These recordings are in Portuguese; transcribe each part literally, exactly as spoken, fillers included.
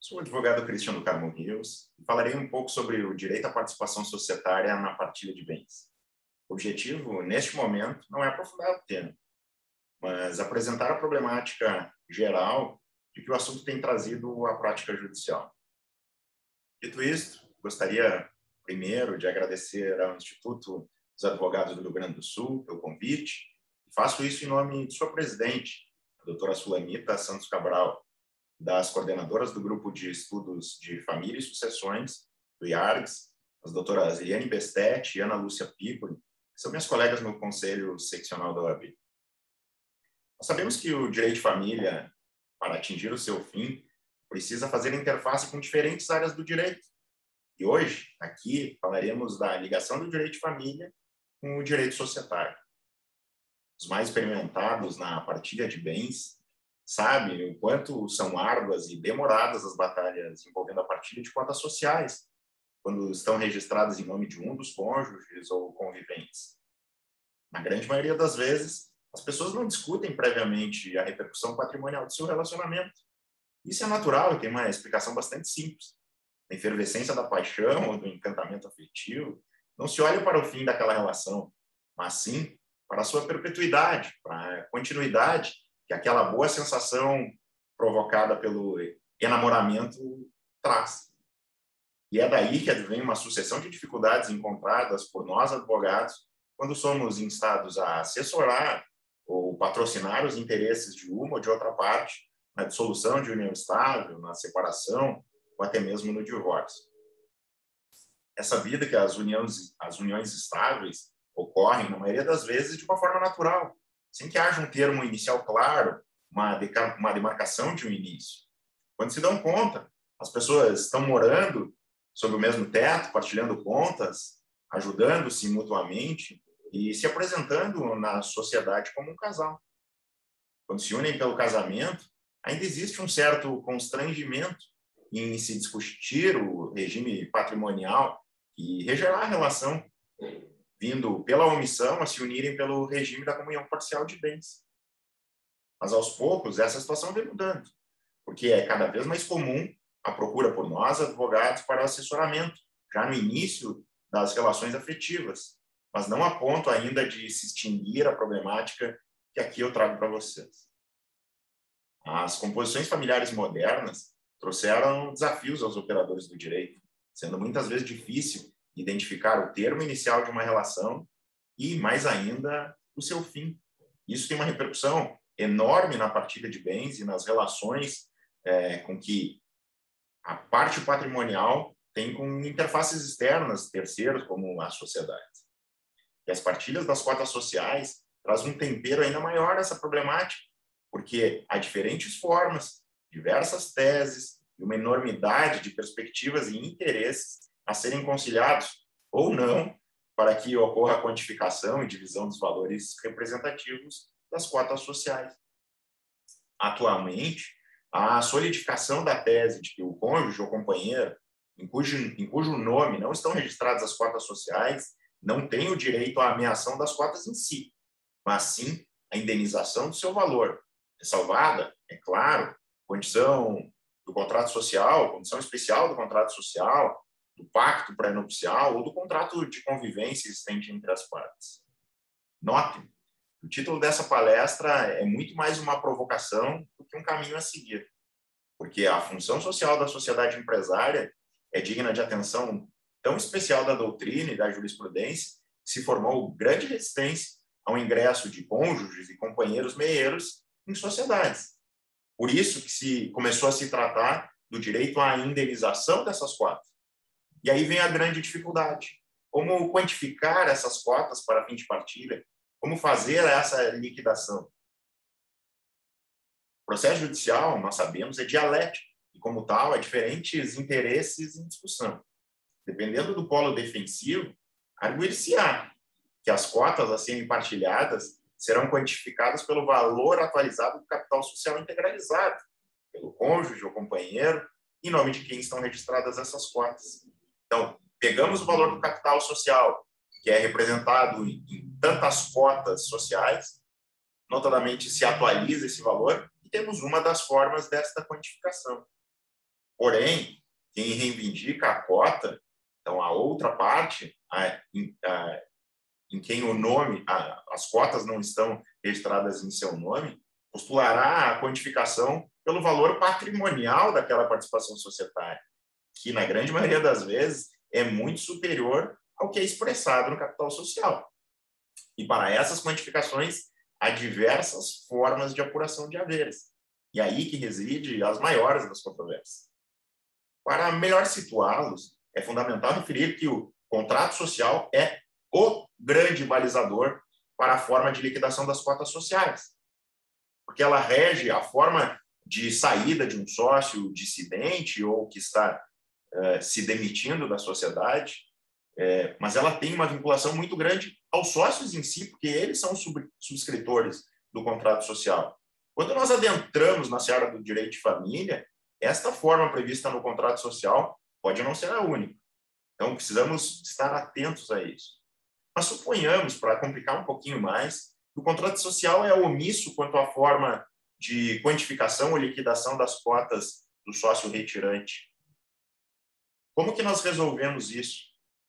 Sou o advogado Cristiano Carmo Rios e falarei um pouco sobre o direito à participação societária na partilha de bens. O objetivo, neste momento, não é aprofundar o tema, mas apresentar a problemática geral de que o assunto tem trazido à prática judicial. Dito isto, gostaria primeiro de agradecer ao Instituto dos Advogados do Rio Grande do Sul pelo convite, e faço isso em nome de sua presidente, a doutora Sulanita Santos Cabral, das coordenadoras do Grupo de Estudos de Família e Sucessões, do I A R G S, as doutoras Eliane Bestetti e Ana Lúcia Piccoli, que são minhas colegas no Conselho Seccional da O A B. Nós sabemos que o direito de família, para atingir o seu fim, precisa fazer interface com diferentes áreas do direito. E hoje, aqui, falaremos da ligação do direito de família com o direito societário. Os mais experimentados na partilha de bens sabem o quanto são árduas e demoradas as batalhas envolvendo a partilha de cotas sociais, quando estão registradas em nome de um dos cônjuges ou conviventes. Na grande maioria das vezes, as pessoas não discutem previamente a repercussão patrimonial do seu relacionamento. Isso é natural e tem uma explicação bastante simples. Na efervescência da paixão ou do encantamento afetivo, não se olha para o fim daquela relação, mas sim para a sua perpetuidade, para a continuidade que aquela boa sensação provocada pelo enamoramento traz. E é daí que vem uma sucessão de dificuldades encontradas por nós, advogados, quando somos instados a assessorar ou patrocinar os interesses de uma ou de outra parte na dissolução de união estável, na separação ou até mesmo no divórcio. É sabido que as uniões, as uniões estáveis ocorrem, na maioria das vezes, de uma forma natural, sem que haja um termo inicial claro, uma, uma demarcação de um início. Quando se dão conta, as pessoas estão morando sob o mesmo teto, partilhando contas, ajudando-se mutuamente e se apresentando na sociedade como um casal. Quando se unem pelo casamento, ainda existe um certo constrangimento em se discutir o regime patrimonial e regerar a relação, vindo pela omissão a se unirem pelo regime da comunhão parcial de bens. Mas, aos poucos, essa situação vem mudando, porque é cada vez mais comum a procura por nós, advogados, para assessoramento, já no início das relações afetivas, mas não a ponto ainda de se extinguir a problemática que aqui eu trago para vocês. As composições familiares modernas trouxeram desafios aos operadores do direito, sendo muitas vezes difícil identificar o termo inicial de uma relação e, mais ainda, o seu fim. Isso tem uma repercussão enorme na partilha de bens e nas relações é, com que a parte patrimonial tem com interfaces externas, terceiros, como a sociedade. E as partilhas das cotas sociais trazem um tempero ainda maior nessa problemática, porque há diferentes formas, diversas teses e uma enormidade de perspectivas e interesses a serem conciliados ou não para que ocorra a quantificação e divisão dos valores representativos das cotas sociais. Atualmente, a solidificação da tese de que o cônjuge ou companheiro, em cujo, em cujo nome não estão registradas as cotas sociais, não tem o direito à ameação das cotas em si, mas sim a indenização do seu valor, ressalvada, é claro, condição do contrato social, condição especial do contrato social, do pacto pré-nupcial ou do contrato de convivência existente entre as partes. Notem, o título dessa palestra é muito mais uma provocação do que um caminho a seguir, porque a função social da sociedade empresária é digna de atenção tão especial da doutrina e da jurisprudência que se formou grande resistência ao ingresso de cônjuges e companheiros meieiros em sociedades. Por isso que se começou a se tratar do direito à indenização dessas cotas. E aí vem a grande dificuldade. Como quantificar essas cotas para fim de partilha? Como fazer essa liquidação? O processo judicial, nós sabemos, é dialético e, como tal, há diferentes interesses em discussão. Dependendo do polo defensivo, arguir-se-á que as cotas a serem partilhadas serão quantificadas pelo valor atualizado do capital social integralizado, pelo cônjuge ou companheiro, em nome de quem estão registradas essas cotas. Então, pegamos o valor do capital social, que é representado em tantas cotas sociais, notadamente se atualiza esse valor, e temos uma das formas desta quantificação. Porém, quem reivindica a cota, então a outra parte, a, a, em quem o nome, a, as cotas não estão registradas em seu nome, postulará a quantificação pelo valor patrimonial daquela participação societária, que, na grande maioria das vezes, é muito superior ao que é expressado no capital social. E, para essas quantificações, há diversas formas de apuração de haveres. E aí que reside as maiores das controvérsias. Para melhor situá-los, é fundamental referir que o contrato social é o grande balizador para a forma de liquidação das cotas sociais, porque ela rege a forma de saída de um sócio dissidente ou que está eh, se demitindo da sociedade, eh, mas ela tem uma vinculação muito grande aos sócios em si, porque eles são sub subscritores do contrato social. Quando nós adentramos na seara do direito de família, esta forma prevista no contrato social pode não ser a única. Então, precisamos estar atentos a isso. Mas suponhamos, para complicar um pouquinho mais, que o contrato social é omisso quanto à forma de quantificação ou liquidação das cotas do sócio retirante. Como que nós resolvemos isso?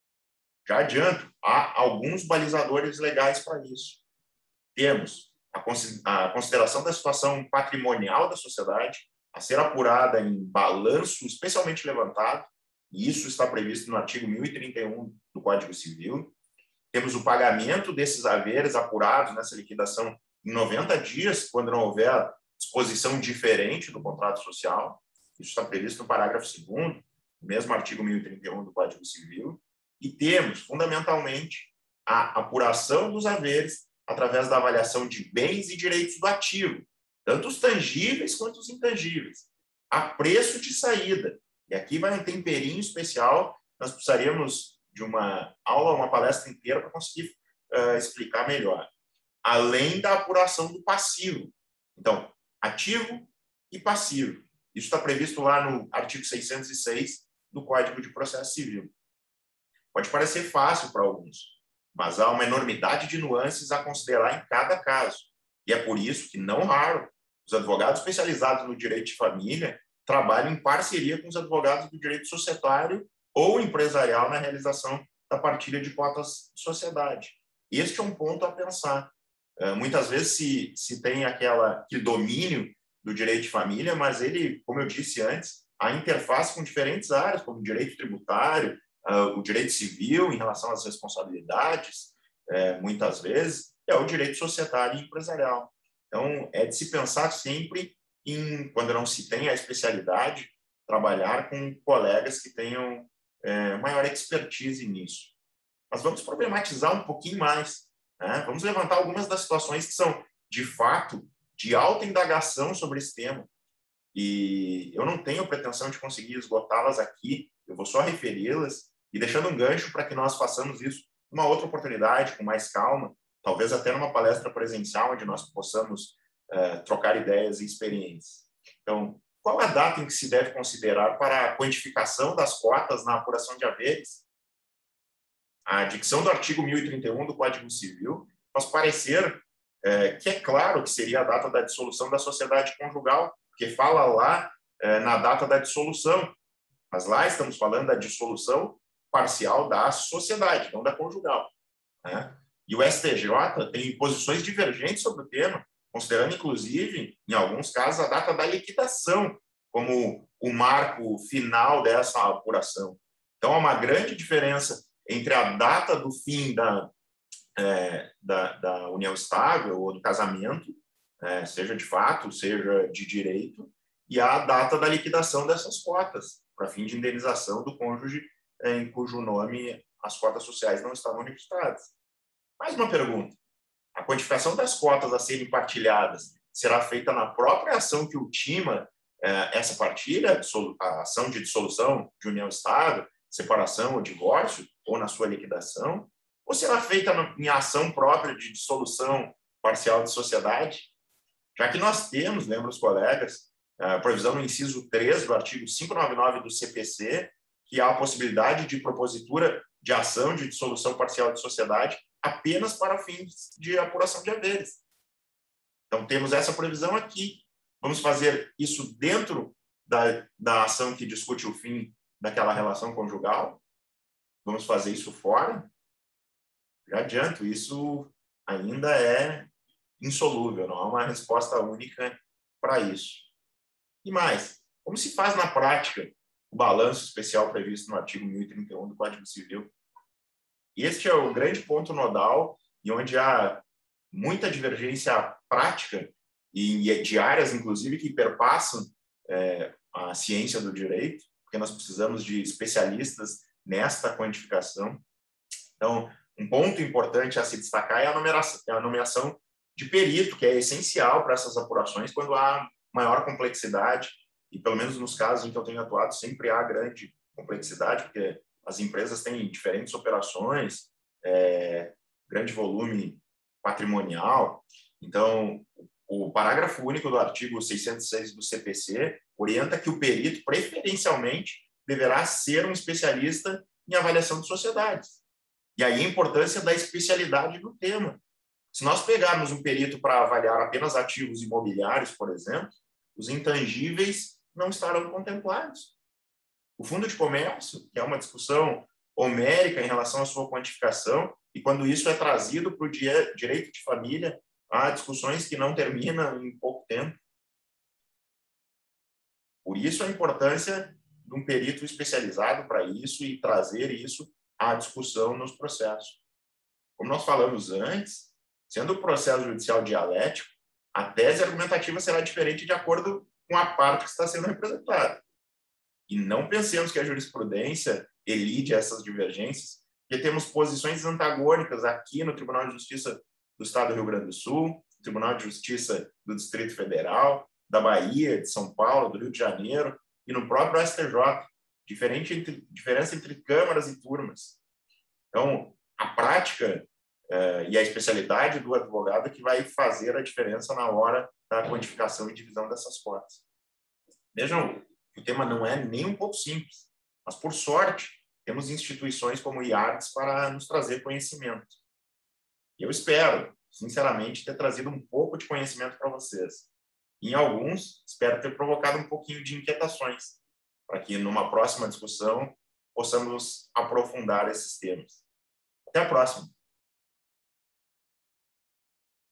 Já adianto, há alguns balizadores legais para isso. Temos a consideração da situação patrimonial da sociedade, a ser apurada em balanço especialmente levantado, e isso está previsto no artigo mil e trinta e um do Código Civil. Temos o pagamento desses haveres apurados nessa liquidação em noventa dias, quando não houver disposição diferente do contrato social. Isso está previsto no parágrafo segundo, do mesmo artigo mil e trinta e um do Código Civil. E temos, fundamentalmente, a apuração dos haveres através da avaliação de bens e direitos do ativo, tanto os tangíveis quanto os intangíveis, a preço de saída. E aqui vai um temperinho especial, nós precisaríamos de uma aula, uma palestra inteira para conseguir uh, explicar melhor. Além da apuração do passivo. Então, ativo e passivo. Isso está previsto lá no artigo seiscentos e seis do Código de Processo Civil. Pode parecer fácil para alguns, mas há uma enormidade de nuances a considerar em cada caso. E é por isso que, não raro, os advogados especializados no direito de família trabalham em parceria com os advogados do direito societário ou empresarial na realização da partilha de cotas de sociedade. Este é um ponto a pensar. Muitas vezes se, se tem aquela, aquele domínio do direito de família, mas ele, como eu disse antes, a interface com diferentes áreas, como o direito tributário, o direito civil em relação às responsabilidades, muitas vezes, é o direito societário e empresarial. Então, é de se pensar sempre em, quando não se tem a especialidade, trabalhar com colegas que tenham é, maior expertise nisso. Mas vamos problematizar um pouquinho mais, né? Vamos levantar algumas das situações que são, de fato, de alta indagação sobre esse tema. E eu não tenho pretensão de conseguir esgotá-las aqui, eu vou só referi-las e deixando um gancho para que nós façamos isso numa outra oportunidade, com mais calma, talvez até numa palestra presencial, onde nós possamos uh, trocar ideias e experiências. Então, qual a data em que se deve considerar para a quantificação das cotas na apuração de haveres? A dicção do artigo mil e trinta e um do Código Civil faz parecer uh, que é claro que seria a data da dissolução da sociedade conjugal, porque fala lá uh, na data da dissolução, mas lá estamos falando da dissolução parcial da sociedade, não da conjugal, né? E o S T J tem posições divergentes sobre o tema, considerando, inclusive, em alguns casos, a data da liquidação como o marco final dessa apuração. Então, há uma grande diferença entre a data do fim da, é, da, da união estável ou do casamento, é, seja de fato, seja de direito, e a data da liquidação dessas cotas, para fim de indenização do cônjuge é, em cujo nome as cotas sociais não estavam registradas. Mais uma pergunta. A quantificação das cotas a serem partilhadas será feita na própria ação que ultima eh, essa partilha, a ação de dissolução de união estável, separação ou divórcio, ou na sua liquidação? Ou será feita em ação própria de dissolução parcial de sociedade? Já que nós temos, lembra os colegas, a previsão no inciso três do artigo quinhentos e noventa e nove do C P C, que há a possibilidade de propositura de ação de dissolução parcial de sociedade apenas para fins de apuração de haveres. Então, temos essa previsão aqui. Vamos fazer isso dentro da, da ação que discute o fim daquela relação conjugal? Vamos fazer isso fora? Já adianto, isso ainda é insolúvel, não há uma resposta única para isso. E mais, como se faz na prática o balanço especial previsto no artigo mil e trinta e um do Código Civil? Este é o grande ponto nodal e onde há muita divergência prática e de áreas, inclusive, que perpassam é, a ciência do direito, porque nós precisamos de especialistas nesta quantificação. Então, um ponto importante a se destacar é a nomeação, é a nomeação de perito, que é essencial para essas apurações quando há maior complexidade, e pelo menos nos casos em que eu tenho atuado, sempre há grande complexidade, porque as empresas têm diferentes operações, é, grande volume patrimonial. Então, o parágrafo único do artigo seiscentos e seis do C P C orienta que o perito, preferencialmente, deverá ser um especialista em avaliação de sociedades. E aí a importância da especialidade do tema. Se nós pegarmos um perito para avaliar apenas ativos imobiliários, por exemplo, os intangíveis não estarão contemplados. O fundo de comércio, que é uma discussão homérica em relação à sua quantificação, e quando isso é trazido para o direito de família, há discussões que não terminam em pouco tempo. Por isso a importância de um perito especializado para isso e trazer isso à discussão nos processos. Como nós falamos antes, sendo o processo judicial dialético, a tese argumentativa será diferente de acordo com a parte que está sendo representada. E não pensemos que a jurisprudência elide essas divergências, porque temos posições antagônicas aqui no Tribunal de Justiça do Estado do Rio Grande do Sul, no Tribunal de Justiça do Distrito Federal, da Bahia, de São Paulo, do Rio de Janeiro e no próprio S T J. Diferente entre, diferença entre câmaras e turmas. Então, a prática eh, e a especialidade do advogado é que vai fazer a diferença na hora da quantificação e divisão dessas cotas. Vejam, o tema não é nem um pouco simples, mas, por sorte, temos instituições como o I A R D S para nos trazer conhecimento. E eu espero, sinceramente, ter trazido um pouco de conhecimento para vocês. Em alguns, espero ter provocado um pouquinho de inquietações, para que, numa próxima discussão, possamos aprofundar esses temas. Até a próxima!